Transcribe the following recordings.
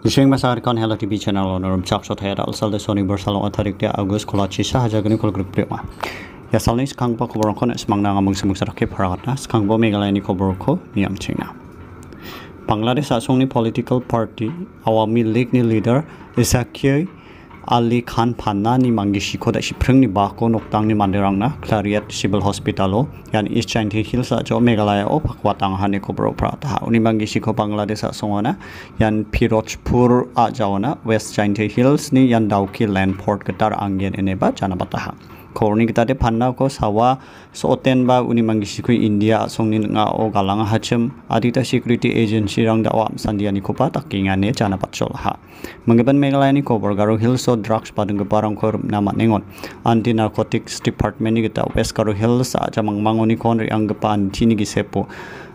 Jisheng masar kan Hello TV channel onorum chakshot hayat alsal de soni bersalong atarik dia August kolachi sahajagani kol grup prima. Ya salni skang pa koborong kon esmang na ngamung semung sarakip haratna skang bo megalai ni koborong ko niam chingna. Bangladesh asong ni political party Awami League ni leader Zakir Ali Khan Panna ni manggishi ko da shipreng ni bako noktang ni manderang na Clariat Civil Hospitalo yan East China Hills sa jo Meghalaya o pakwatang hane ko bro prata uni manggishi ko Bangladesh asongona yan Pirojpur a jawana West China Hills ni yan Dauki Land Port ketar anggen eneba jana bataha korni kita de panna ko sawa soten ba uni manggishi ko India asong ni nga o galang hachem adita security agency rang da wam sandiani ko pa takingane jana patchol ha Menggeban Meghalaya ni ko Garo Hills so drugs padang keparang ko nama nengon anti narcotics department ni kita West Garo Hills aja mangmangoni kon ri anggepa anti ni gisepo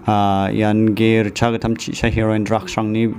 yan ger chagatam chi sa heroin drugs rang ni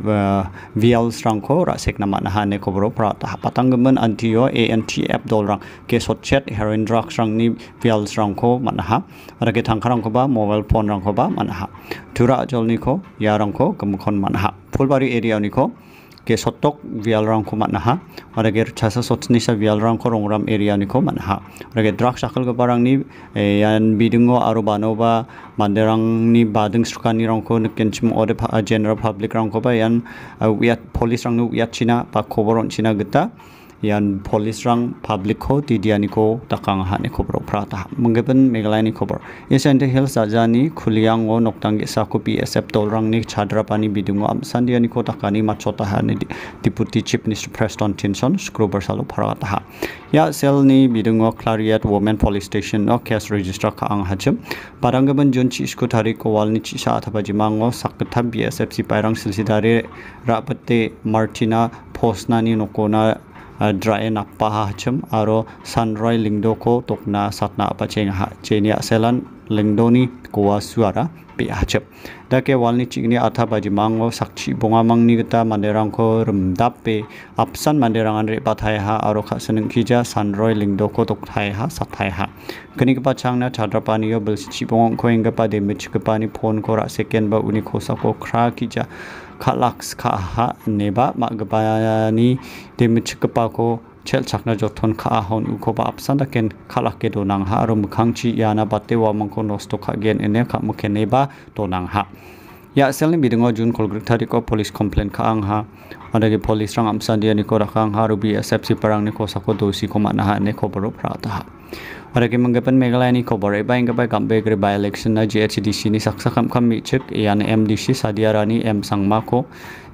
VLs rang ko rasek nama nahane ko bro prata patanggeban anti yo ANTF dol rang ke sotchet heroin drugs rang ni VLs rang ko manaha ara ke thangkarang ko ba mobile phone rang ko ba manaha tura jol ni ko yarang ko gemkhon manaha Fulbari area ni ko ke sotok vialrang ko manaha arager chasa sotni sa vialrang ko rongram area ni ko manaha arager drug sakal ko barang ni yan bidungo aro banova manderang ni badung sukani rang ko kenchim ode general public rang ko ba yan wiat police rang nu wiat china pa koboron china geta yan police rang public ko tidiani ko takang hane ko bro prata menggepen Meghalaya ni khobor East Hills ajani khuliang o noktang sa ko PSF tolrang ni chadra pani bidungo amsandiani ko takani machota hane deputy chief minister Preston Tinson scrubber salo parata ha ya sel ni bidungo Clariat women police station no case register ka ang hachem paranggeban jon chi isko thari ko wal ni chi sa athaba jimango sakta BSF si pairang silsidare rapate Martina Posna ni nokona dry na pahachem aro sunroy lingdo ko tokna satna apacheng ha chenia selan lingdoni kowa suara pe hachep dake walni chigni atha baji mango sakchi bonga mangni gita manderang ko rumdape apsan manderang an re pathai ha aro khaseneng khija sunroy lingdo ko tokthai ha sathai ha kani ka pachangna chadrapani yo belchi bong ko enga pa de michkapani phone ko ra second ba uni khosa ko khra khija khalaks kha ha neba magbani demichkapa ko chel chakna jothon kha hon uko ba apsanda ken khalake do nang ha aro mukhangchi yana batte wa mangko nosto kha gen ene kha mukhe neba to nang ha ya selni bidingo jun kolgrik thari ko police complaint kha ang ha adagi police rang amsandi ani ko rakhang ha rubi SFC parang ni ko sako dosi ko mana ha ne khoboro prata ha Orage menggepan Meghalaya ni khobor eba inggapai kambe gre by election na GHDC ni saksa kam mi chek yan MDC Sadiarani M Sangma ko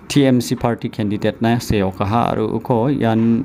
TMC party candidate na seo kaha aru ko yan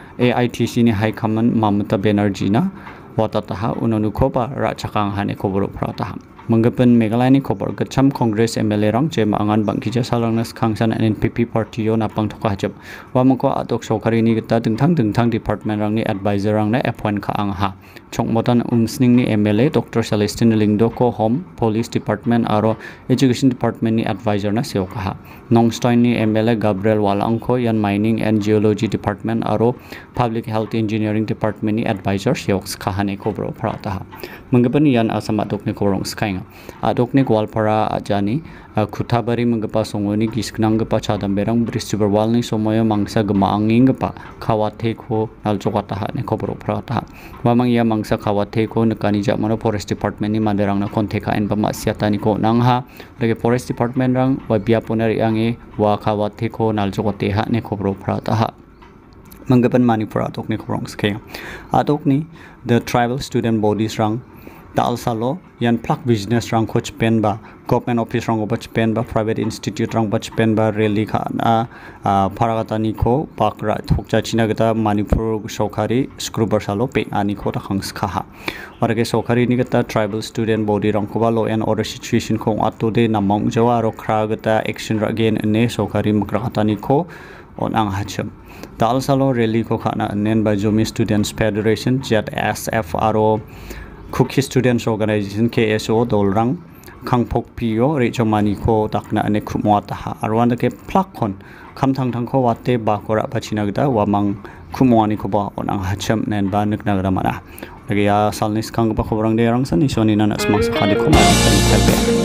AITC ni High Command Mamata Banerjee na watataha unonu ko ba ra chakang hane khobor prata Menggepan Meghalaya ni khobor gacham Congress MLA rang je mangan bangkija salangnas khangsan NPP party yo napang thoka hajab wa mangko atok sokari ni gita dingthang department rang ni advisor rang na appoint kha ang ha chongmotan umsning ni MLA Dr. Celestine Lingdo ko home police department aro education department ni advisor na seo kha Nongstoin ni MLA Gabriel Walang ko yan mining and geology department aro public health engineering department ni advisor seo kha hane ko bro prata menggepan yan asama dok ni korong skai adok ni Gwalpara ajani Kuthabari menggapa songoni gisknang gapa chadam berang brisubur wal ni somoyo mangsa gemaanging gapa khawate ko naljokata ha ne khobro prata wamang ya mangsa khawate ko nekani jamano forest department ni manderang na kontheka en bama siatani ko nangha lege forest department rang wa biaponari ange wa khawate ko naljokote ha ne khobro prata ha menggapan Manipur adok ni korong skai adok ni the tribal student bodies rang Dal salo yan plak business rang coach pen ba government office rang obach pen ba private institute rang bach pen ba rally kha na paragatani ko pakra thokja china gata Manipur sokari scrubber salo pe ani ko ta khangs kha ha orage sokari ni gata tribal student body rang ko ba law and order situation ko ato de namong jawa ro khra gata action again ne sokari makratani ko on ang hacham dal salo rally ko khana nen ba Zomi Students Federation ZSFRO Cookie Students Organization KSO Dolrang Kangpok Pio Rechomani ko takna ane kumwata ha arwanda ke plakon kamthang thang ko wate ba kora pachinagda wamang kumwani ko ba onang hacham nen ba nagnagra mana lagi ya salnis kang ba khobrang de rang san isoni na asmak sa khali ko ma